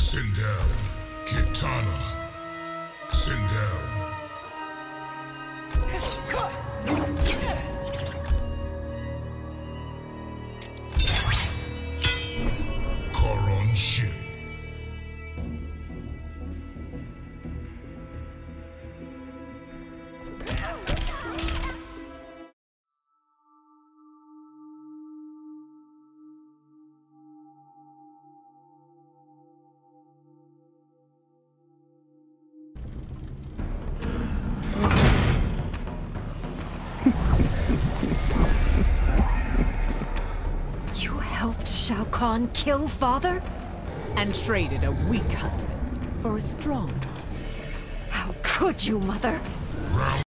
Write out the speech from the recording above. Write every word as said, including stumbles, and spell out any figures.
Sindel, Kitana, Sindel. Charon ship. You helped Shao Kahn kill father? And traded a weak husband for a strong one. How could you, Mother? Round